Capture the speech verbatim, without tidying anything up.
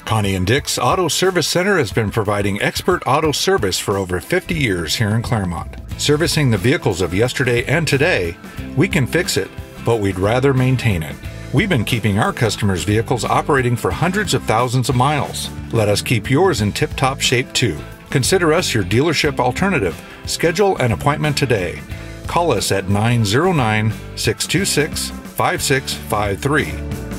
Connie and Dick's Auto Service Center has been providing expert auto service for over fifty years here in Claremont. Servicing the vehicles of yesterday and today, we can fix it, but we'd rather maintain it. We've been keeping our customers' vehicles operating for hundreds of thousands of miles. Let us keep yours in tip-top shape too. Consider us your dealership alternative. Schedule an appointment today. Call us at nine zero nine, six two six, five six five three.